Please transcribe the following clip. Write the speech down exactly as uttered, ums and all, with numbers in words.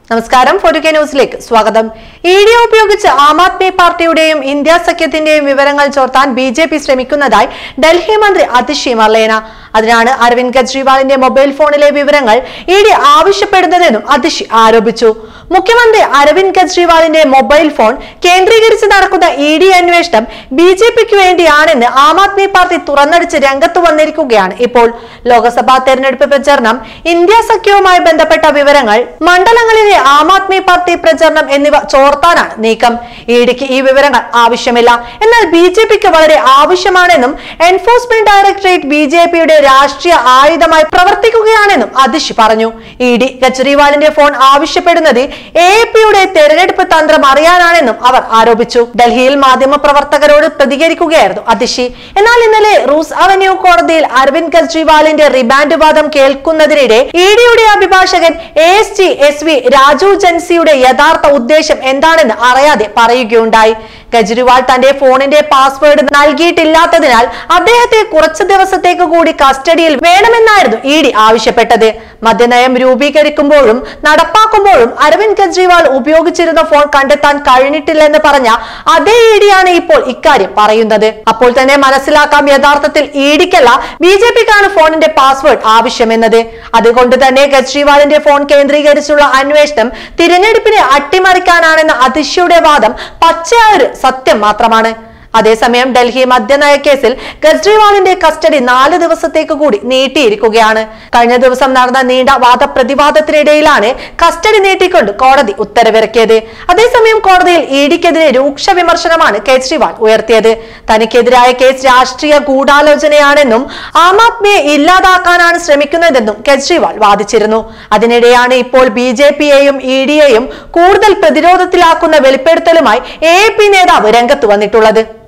നമസ്കാരം four K ന്യൂസിലേക്ക് സ്വാഗതം. ഇ ഡി ഉപയോഗിച്ച് ആം ആദ്മി പാർട്ടിയുടെയും ഇന്ത്യ സഖ്യത്തിന്റെയും വിവരങ്ങൾ ചോർത്താൻ ബി ജെ പി ശ്രമിക്കുന്നതായി ഡൽഹി മന്ത്രി അതിഷി മർലേന. അതിനാണ് അരവിന്ദ് കെജ്രിവാളിന്റെ മൊബൈൽ ഫോണിലെ വിവരങ്ങൾ ഇ ഡി ആവശ്യപ്പെടുന്നതെന്നും അതിഷി ആരോപിച്ചു. മുഖ്യമന്ത്രി അരവിന്ദ് കെജ്രിവാളിന്റെ മൊബൈൽ ഫോൺ കേന്ദ്രീകരിച്ച് നടക്കുന്ന ഇ ഡി അന്വേഷണം ബി ജെ പിക്ക് വേണ്ടിയാണെന്ന് ആം ആദ്മി പാർട്ടി തുറന്നടിച്ച് രംഗത്ത് വന്നിരിക്കുകയാണ്. ഇപ്പോൾ ലോക്സഭാ തെരഞ്ഞെടുപ്പ് പ്രചരണം, ഇന്ത്യ സഖ്യവുമായി ബന്ധപ്പെട്ട വിവരങ്ങൾ, മണ്ഡലങ്ങളിലെ ആം ആദ്മി പാർട്ടി പ്രചരണം എന്നിവ ചോർത്താനാണ് നീക്കം. ഇ ഡിക്ക് ഈ വിവരങ്ങൾ ആവശ്യമില്ല, എന്നാൽ ബി ജെ പിക്ക് വളരെ ആവശ്യമാണെന്നും എൻഫോഴ്സ്മെന്റ് ഡയറക്ടറേറ്റ് ബി ജെ പിയുടെ രാഷ്ട്രീയ ആയുധമായി പ്രവർത്തിക്കുകയാണെന്നും അതിഷി പറഞ്ഞു. ഇ ഡി കെജ്രിവാളിന്റെ ഫോൺ ആവശ്യപ്പെടുന്നത് എ പിയുടെ തെരഞ്ഞെടുപ്പ് തന്ത്രം അറിയാനാണെന്നും അവർ ആരോപിച്ചു. ഡൽഹിയിൽ മാധ്യമ പ്രവർത്തകരോട് പ്രതികരിക്കുകയായിരുന്നു അതിഷി. എന്നാൽ ഇന്നലെ റൂസ് അവന്യൂ കോടതിയിൽ അരവിന്ദ് കെജ്രിവാളിന്റെ റിമാൻഡ് വാദം കേൾക്കുന്നതിനിടെ ഇ ഡിയുടെ അഭിഭാഷകൻ A S G S V Raju ജൻസിയുടെ യഥാർത്ഥ ഉദ്ദേശം എന്താണെന്ന് അറിയാതെ പറയുകയുണ്ടായി. കെജ്രിവാൾ തന്റെ ഫോണിന്റെ പാസ്വേഡ് നൽകിയിട്ടില്ലാത്തതിനാൽ അദ്ദേഹത്തെ കുറച്ചു ദിവസത്തേക്ക് കൂടി കസ്റ്റഡിയിൽ വേണമെന്നായിരുന്നു ഇ ഡി ആവശ്യപ്പെട്ടത്. മദ്യനയം രൂപീകരിക്കുമ്പോഴും നടപ്പാക്കുമ്പോഴും അരവിന്ദ് കെജ്രിവാൾ ഉപയോഗിച്ചിരുന്ന ഫോൺ കണ്ടെത്താൻ കഴിഞ്ഞിട്ടില്ലെന്ന് പറഞ്ഞ അതേ ഇ ഡിയാണ് ഇപ്പോൾ ഇക്കാര്യം പറയുന്നത്. അപ്പോൾ തന്നെ മനസ്സിലാക്കാം, യഥാർത്ഥത്തിൽ ഇ ഡിക്കല്ല ബി ജെ പിക്കാണ് ഫോണിന്റെ പാസ്വേഡ് ആവശ്യമെന്നത്. അതുകൊണ്ട് തന്നെ കെജ്രിവാളിന്റെ ഫോൺ കേന്ദ്രീകരിച്ചുള്ള അന്വേഷണം തിരഞ്ഞെടുപ്പിനെ അട്ടിമറിക്കാനാണെന്ന അതിഷിയുടെ വാദം പച്ചയായൊരു സത്യം മാത്രമാണ്. അതേസമയം ഡൽഹി മദ്യനയ കേസിൽ കെജ്രിവാളിന്റെ കസ്റ്റഡി നാല് ദിവസത്തേക്ക് കൂടി നീട്ടിയിരിക്കുകയാണ്. കഴിഞ്ഞ ദിവസം നടന്ന നീണ്ട വാദപ്രതിവാദത്തിനിടയിലാണ് കസ്റ്റഡി നീട്ടിക്കൊണ്ട് കോടതി ഉത്തരവിറക്കിയത്. അതേസമയം കോടതിയിൽ ഇ ഡിക്കെതിരെ രൂക്ഷ വിമർശനമാണ് കെജ്രിവാൾ ഉയർത്തിയത്. തനിക്കെതിരായ കേസ് രാഷ്ട്രീയ ഗൂഢാലോചനയാണെന്നും ആം ആദ്മിയെ ഇല്ലാതാക്കാനാണ് ശ്രമിക്കുന്നതെന്നും കെജ്രിവാൾ വാദിച്ചിരുന്നു. അതിനിടെയാണ് ഇപ്പോൾ ബി ജെ പിയെയും ഇ ഡിയെയും കൂടുതൽ പ്രതിരോധത്തിലാക്കുന്ന വെളിപ്പെടുത്തലുമായി എ പി നേതാവ് രംഗത്ത് വന്നിട്ടുള്ളത്.